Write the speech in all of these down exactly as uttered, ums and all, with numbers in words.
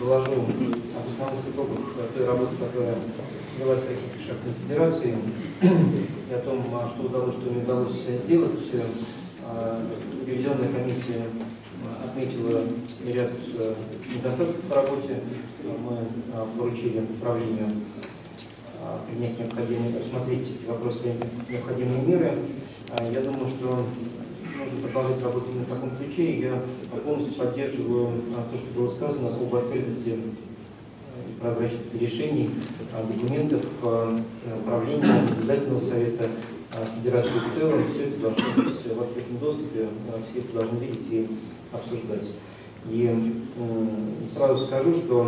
доложу об основных итогах той работы, которая велась в Российской шахматной федерации, и о том, что удалось, что не удалось сделать. Ревизионная комиссия отметила ряд недостатков по работе. Мы поручили управлению принять необходимые, рассмотреть эти вопросы, принять необходимые меры. Я думаю, что нужно продолжать работу именно в таком ключе. Я полностью поддерживаю то, что было сказано об открытости и прозрачности решений, документов, управления, обязательного совета Федерации в целом. Все это должно быть в открытом доступе, все это должны видеть и обсуждать. И сразу скажу, что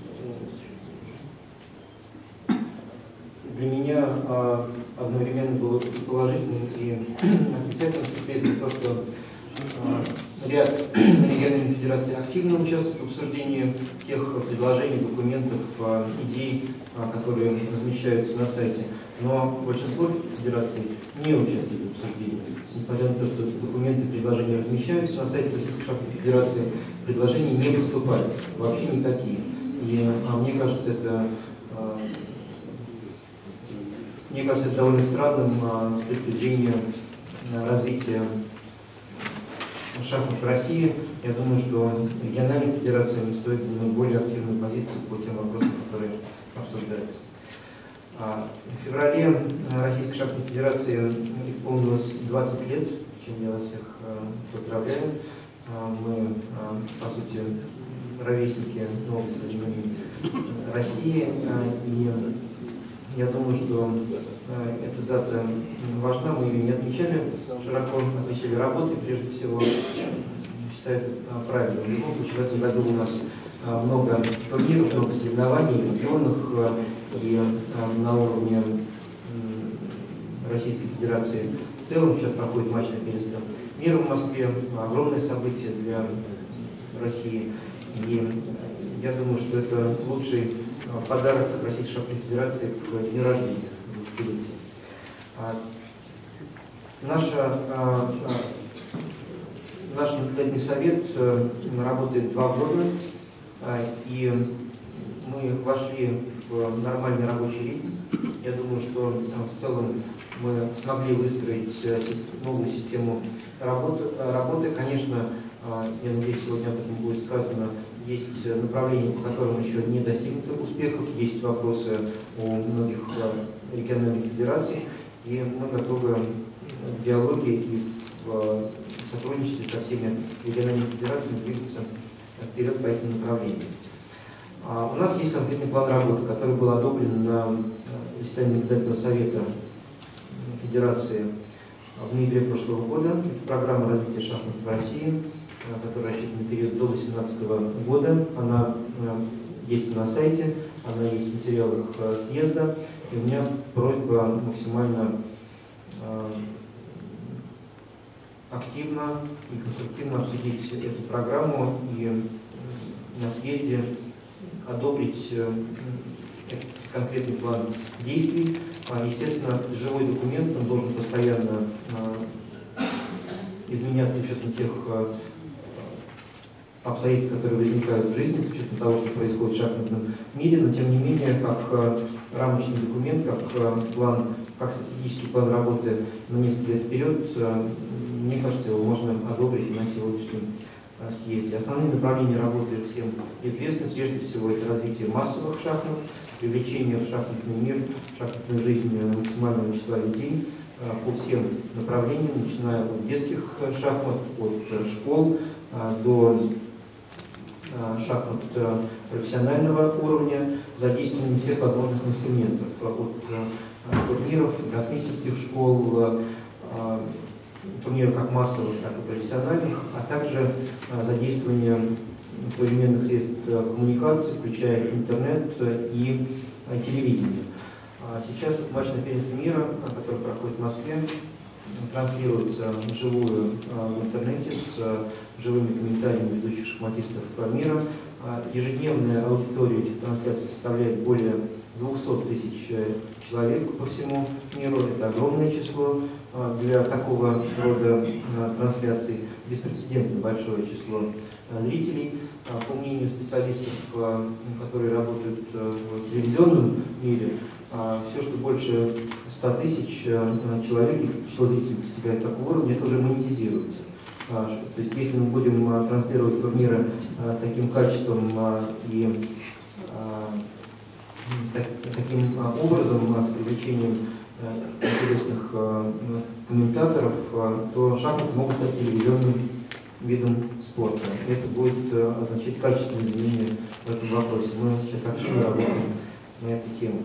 для меня одновременно было положительным и отрицательным сюрпризом то, что ряд региональных федераций активно участвует в обсуждении тех предложений, документов, идей, которые размещаются на сайте. Но большинство федераций не участвует в обсуждении. Несмотря на то, что документы и предложения размещаются на сайте Российской шахматной федерации, предложения не поступают, вообще никакие. И а, мне кажется, это а, мне кажется, это довольно странным а, с точки зрения а, развития шахмат в России. Я думаю, что региональным федерациям стоит занимать более активную позицию по тем вопросам, которые обсуждаются. В феврале Российской шахматной федерации исполнилось двадцать лет, чем я вас всех поздравляю. Мы, по сути, ровесники новой современной России. И я думаю, что эта дата важна, мы ее не отмечали широко, отмечали работы, прежде всего. Считаю это правильно. В любом случае, в этом году у нас много турниров, много соревнований в регионах и на уровне Российской Федерации. В целом сейчас проходит матч на первенство мира в Москве, огромное событие для России. И я думаю, что это лучший подарок Российской шахматной федерации к дню рождения. Наша, наш наблюдательный совет работает два года, и мы вошли в нормальный рабочий ритм. Я думаю, что в целом мы смогли выстроить новую систему работы. работы. Конечно, я надеюсь, сегодня об этом будет сказано, есть направления, по которым еще не достигнуто успехов, есть вопросы у многих региональных федераций, и мы готовы в диалоге и в сотрудничестве со всеми региональными федерациями двигаться вперед по этим направлениям. У нас есть конкретный план работы, который был одобрен на заседании наблюдательного совета Федерации в ноябре прошлого года. Это программа развития шахмат в России, которая рассчитана на период до две тысячи восемнадцатого года. Она есть на сайте, она есть в материалах съезда. И у меня просьба максимально активно и конструктивно обсудить эту программу и на съезде одобрить конкретный план действий. Естественно, живой документ, он должен постоянно изменяться с учетом тех обстоятельств, которые возникают в жизни, с учетом того, что происходит в шахматном мире, но тем не менее, как рамочный документ, как план, как стратегический план работы на несколько лет вперед, мне кажется, его можно одобрить на сегодняшнем съезде. Основные направления работы всем известны. Прежде всего, это развитие массовых шахмат, привлечение в шахматный мир, в шахматную жизнь максимального числа людей по всем направлениям, начиная от детских шахмат, от школ до шахмат профессионального уровня, задействованием всех возможных инструментов, от турниров, космических школ, турниров как массовых, так и профессиональных, а также задействование современных средств коммуникации, включая интернет и телевидение. Сейчас матч на первенстве мира, который проходит в Москве, транслируется вживую в интернете с живыми комментариями ведущих шахматистов мира. Ежедневная аудитория этих трансляций составляет более двухсот тысяч человек по всему миру. Это огромное число для такого рода трансляций, беспрецедентно большое число зрителей. По мнению специалистов, которые работают в телевизионном мире, все, что больше ста тысяч человек, число зрителей достигает такого уровня, это уже монетизируется. То есть, если мы будем транслировать турниры таким качеством и таким образом, с привлечением интересных комментаторов, то шахматы могут стать телевизионным видом спорта. Это будет означать качественные изменения в этом вопросе. Мы сейчас активно работаем на эту тему.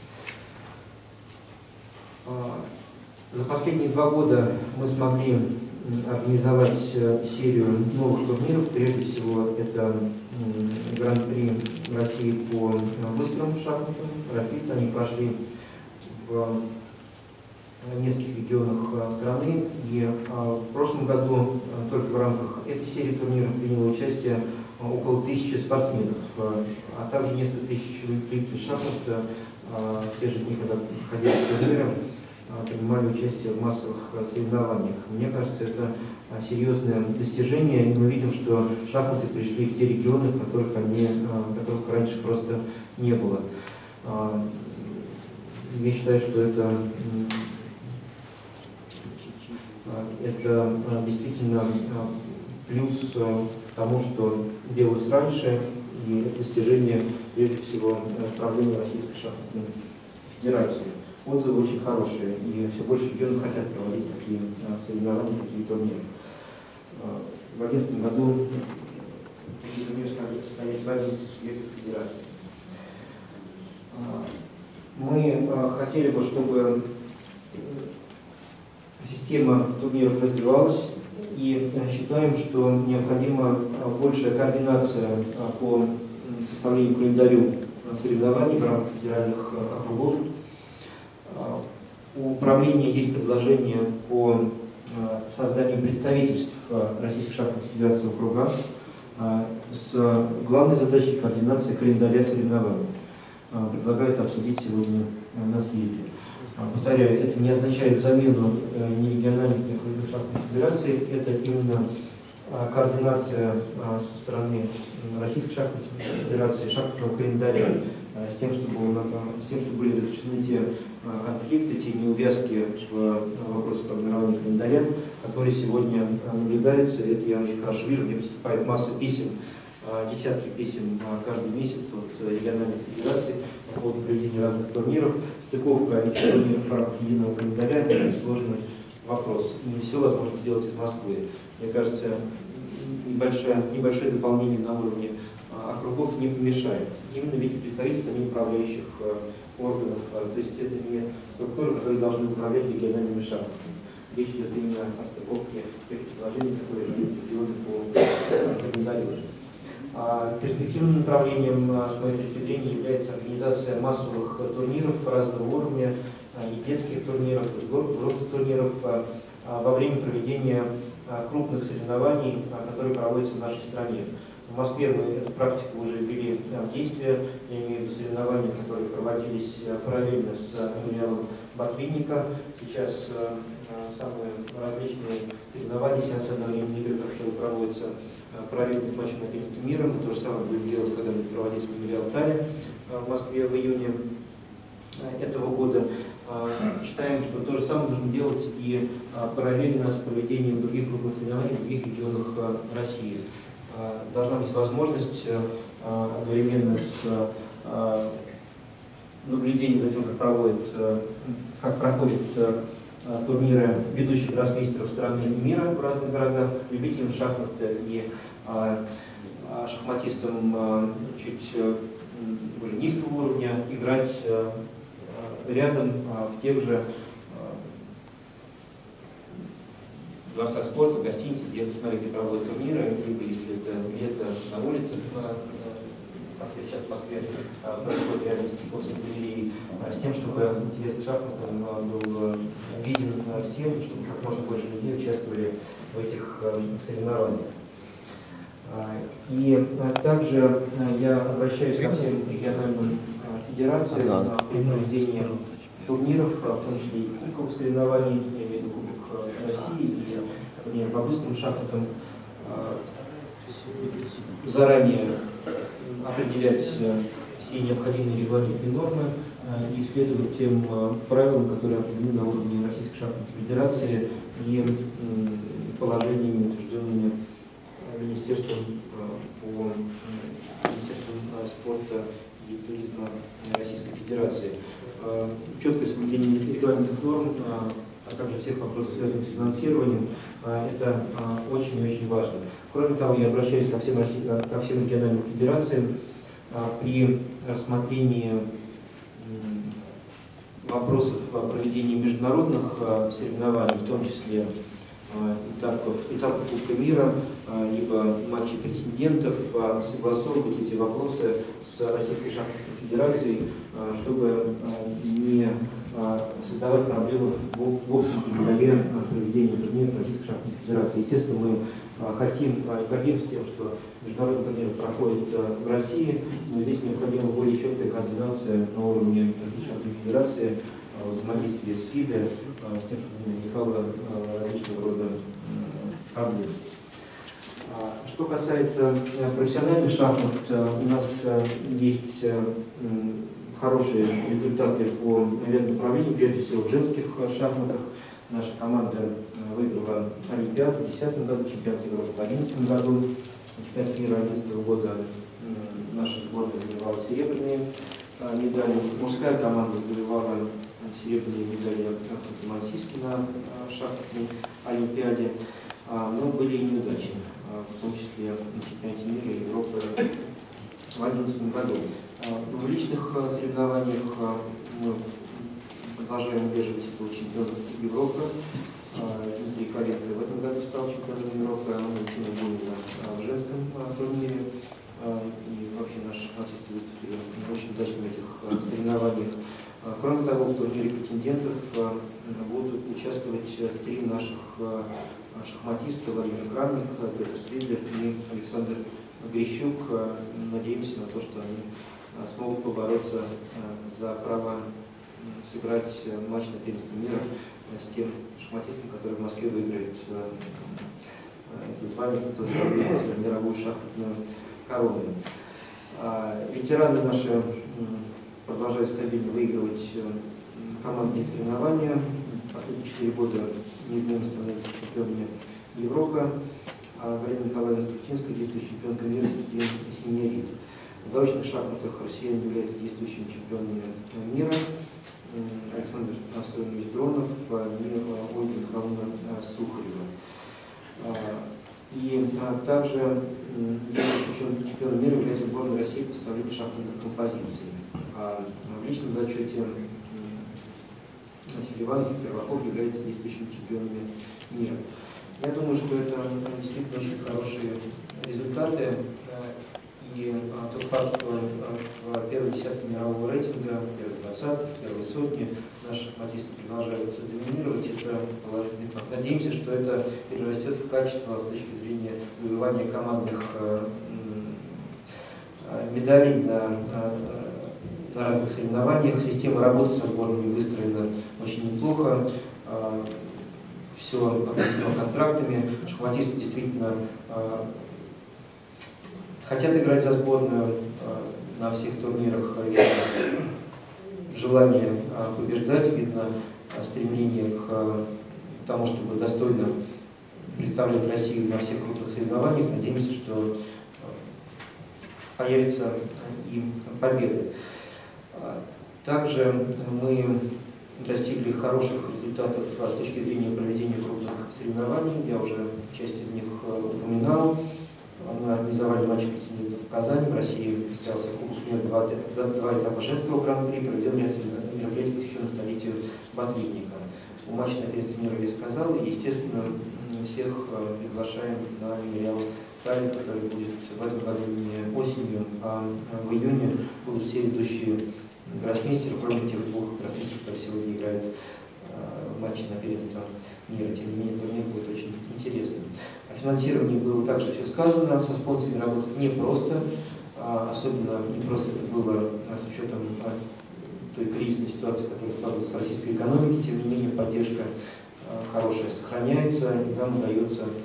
За последние два года мы смогли организовать серию новых турниров. Прежде всего, это Гран-при России по быстрым шахматам, Рапид. Они прошли в нескольких регионах страны. И в прошлом году только в рамках этой серии турниров приняло участие около тысячи спортсменов, а также несколько тысяч любителей шахмат, те же дни, когда ходили в турниры, принимали участие в массовых соревнованиях. Мне кажется, это серьезное достижение, и мы видим, что шахматы пришли в те регионы, в которых, они, в которых раньше просто не было. Я считаю, что это, это действительно плюс к тому, что делалось раньше, и достижение, прежде всего, правления Российской шахматной федерации. Отзывы очень хорошие, и все больше регионов хотят проводить такие соревнования, такие турниры. В две тысячи одиннадцатом году такие турниры состоялись в одиннадцати субъектах федерации. Мы хотели бы, чтобы система турниров развивалась, и считаем, что необходима большая координация по составлению календарю соревнований в рамках федеральных округов. У управления есть предложение по созданию представительств Российской шахматной федерации в округах с главной задачей координации календаря соревнований. Предлагаю это обсудить сегодня на съезде. Повторяю, это не означает замену ни региональных, ни окружных шахматных федераций, это именно координация со стороны Российской шахматной федерации шахматного календаря, с тем, чтобы, с тем, чтобы были разрешены те конфликты, те неувязки в вопросе формирования календаря, которые сегодня наблюдаются. Это я очень хорошо вижу, мне поступает масса писем, десятки писем каждый месяц от региональных федераций по поводу проведения разных турниров. Стыковка этих турниров в рамках единого календаря – это очень сложный вопрос. И не все возможно сделать из Москвы. Мне кажется, небольшое, небольшое дополнение на уровне округов не помешает. Именно ведь представительство не управляющих органов, то есть это не структуры, которые должны управлять региональными шахматами. Речь идет именно о стыковке тех предложений, которые живут регионы по календарю. Перспективным направлением, с моей точки зрения, является организация массовых турниров разного уровня, и детских турниров, и взрослых турниров во время проведения крупных соревнований, которые проводятся в нашей стране. В Москве мы эту практику уже ввели в действие, я имею в виду соревнования, которые проводились параллельно с мемориалом Ботвинника. Сейчас самые различные соревнования, сеансы одновременные игры, которые проводятся параллельно с матчем на первенстве мира. Мы то же самое будем делать, когда мы проводим мемориал Таре в Москве в июне этого года. Считаем, что то же самое нужно делать и параллельно с проведением других крупных соревнований в других регионах России. Должна быть возможность одновременно с наблюдением за тем, как, проводит, как проходят турниры ведущих гроссмейстеров страны и мира в разных городах, любителям шахмат и шахматистам чуть более низкого уровня играть рядом в тех же дворцах спорта, в гостинице, где, смотри, где проводят турниры, либо если это где-то на улице, как сейчас в Москве происходит рядом с Тиховской галереей, с тем, чтобы интерес к шахматам был виден всем, чтобы как можно больше людей участвовали в этих соревнованиях. И также я обращаюсь ко всем региональным федерациям при проведении турниров, в том числе и кубковых соревнований, я имею в виду Кубок России и по быстрым шахматам. заранее определять все необходимые регламентные нормы и следовать тем правилам, которые определены на уровне Российской шахматной федерации и положениями, утвержденными Министерством по Министерством спорта и туризма Российской Федерации. Четкое соблюдение регламентных норм, а также всех вопросов, связанных с финансированием, это очень и очень важно. Кроме того, я обращаюсь ко всем, ко всем региональным федерациям при рассмотрении вопросов проведения международных соревнований, в том числе этапов, этапов Кубка мира, либо матчей претендентов, согласовывать эти вопросы с Российской шахматной федерацией, чтобы не создавать проблемы в общем контроле проведения турниров Российской шахматной федерации. Естественно, мы хотим и гордимся тем, что международный турнир проходит в России, но здесь необходима более четкая координация на уровне Российской шахматной федерации, взаимодействие с ФИДе, с тем, чтобы не возникало различного рода проблем. Что касается профессиональных шахмат, у нас есть хорошие результаты по ряду направлений, прежде всего в женских шахматах. Наша команда выиграла Олимпиаду в две тысячи десятом году, чемпионат Европы в две тысячи одиннадцатом году, чемпионат мира две тысячи одиннадцатого года наша сборная завоевала серебряные медали. Мужская команда завоевала серебряные медали в Ханты-Мансийске на шахматной Олимпиаде, но были и неудачи, в том числе на чемпионате мира и Европы в две тысячи одиннадцатом году. В личных соревнованиях мы продолжаем удерживать титул чемпионов Европы. Дмитрий Калетов в этом году стал чемпионом Европы, а мы Бунина в женском турнире. И вообще наши шахматисты выступили очень удачно в этих соревнованиях. Кроме того, в турнире претендентов будут участвовать три наших шахматиста: Владимир Крамник, Петр Свидлер и Александр Грищук. Надеемся на то, что они смогут побороться за право сыграть матч на первенстве мира с тем шахматистом, который в Москве выиграет это звание, кто завоюет мировую шахматную корону. Ветераны наши продолжают стабильно выигрывать командные соревнования. Последние четыре года неизменно становятся чемпионами Европы. Галина Николаевна Структинская, действующая чемпионка мира среди синьорит. В заочных шахматах россияне являются действующими чемпионами мира. Александр Анатольевич Дронов и Ольга Михайловна Сухарева. И также чемпионом мира является сборная России по составлению шахматных композиций. А в личном зачете Селиванов и Перваков являются действующими чемпионами мира. Я думаю, что это действительно очень хорошие результаты. И а, тот факт, что а, в первой десятке мирового рейтинга, в первой двадцатке, в первой сотне наши шахматисты продолжают доминировать, это положительный факт. Надеемся, что это перерастет в качество с точки зрения завоевания командных а, а, медалей на, а, на разных соревнованиях. Система работы со сборными выстроена очень неплохо. А, все определено контрактами. Шахматисты действительно а, хотят играть за сборную э, на всех турнирах, видно желание э, побеждать, видно э, стремление к э, тому, чтобы достойно представлять Россию на всех крупных соревнованиях. Надеемся, что э, появятся и победы. Также мы достигли хороших результатов с точки зрения проведения крупных соревнований. Я уже часть из них упоминал. Мы организовали матч претендентов в Казани. В России состоялся Кубок мира, два, два этапа женского гран-при, проведен ряд мероприятий, посвященных столетию Батлейника. У матча на первенстве мира я сказал, и, естественно, всех приглашаем на мемориал Сталин, который будет в этом году не осенью, а в июне. Будут все ведущие гроссмейстеры, кроме тех двух гроссмейстеров, которые сегодня играют в матче на первенство мира. Тем не менее, турнир будет очень интересным. О финансировании было также все сказано. Со спонсорами работать непросто. Особенно непросто это было с учетом той кризисной ситуации, которая складывалась в российской экономике. Тем не менее, поддержка хорошая сохраняется, и нам удается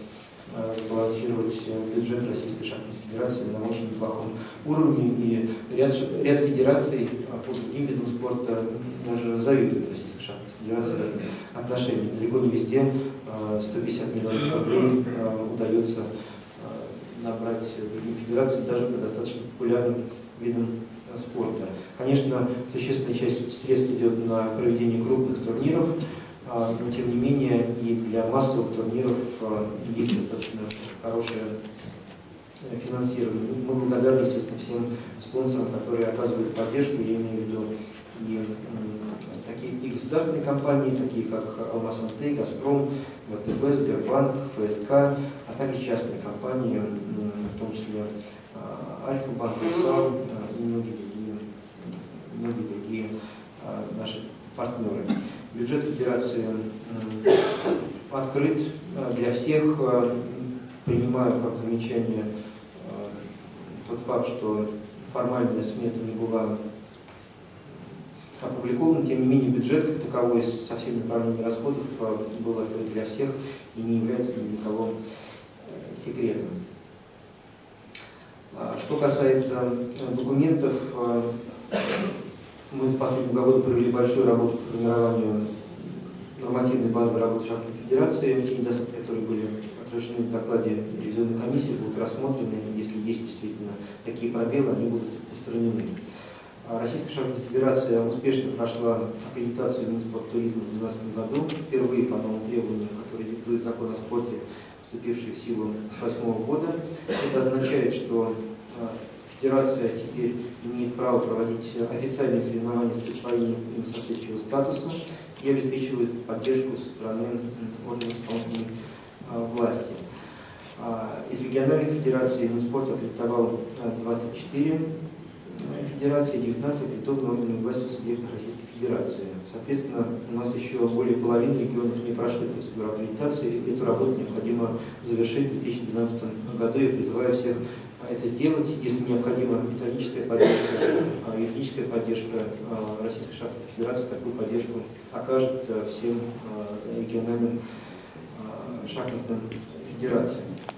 сбалансировать бюджет Российской шахматной федерации на очень неплохом уровне, и ряд, ряд федераций по другим видам спорта даже завидуют Российской шахматной федерации в этом отношении. Далеко не везде сто пятьдесят миллионов рублей удается набрать другим федерациям даже по достаточно популярным видам спорта. Конечно, существенная часть средств идет на проведение крупных турниров, но тем не менее и для массовых турниров есть достаточно хорошее финансирование. Мы благодарны, естественно, всем спонсорам, которые оказывают поддержку, я имею в виду и такие и государственные компании, такие как Алмаз-Антей, Газпром, ВТБ, Сбербанк, ФСК, а также частные компании, в том числе Альфа-Банк, ИСАУ и многие другие, многие другие наши партнеры. Бюджет федерации открыт для всех. Принимаю как замечание тот факт, что формальная смета не была опубликована, тем не менее бюджет как таковой со всеми направлениями расходов был открыт для всех и не является для никого секретом. Что касается документов, мы в последнем году провели большую работу по формированию нормативной базы работы шахматной федерации. Те недостатки, которые были отражены в докладе ревизионной комиссии, будут рассмотрены. Если есть действительно такие пробелы, они будут устранены. Российская шахматная федерация успешно прошла аккредитацию Минспорттуризма в две тысячи двенадцатом году, впервые по новым требованиям, которые диктует закон о спорте, вступивший в силу с две тысячи восьмого года. Это означает, что федерация теперь имеет право проводить официальные соревнования с присвоением им соответствующего статуса и обеспечивает поддержку со стороны органов исполнительной власти. Из региональных федераций Минспорт аккредитовал двадцать четыре федерации, девятнадцать аккредитованы органами власти субъектов Российской Федерации. Соответственно, у нас еще более половины регионов не прошли процедуру аккредитации, и эту работу необходимо завершить в две тысячи двенадцатом году. Я призываю всех это сделать. Если необходима методическая поддержка, юридическая поддержка, Российской шахматной федерации такую поддержку окажет всем региональным шахматным федерациям.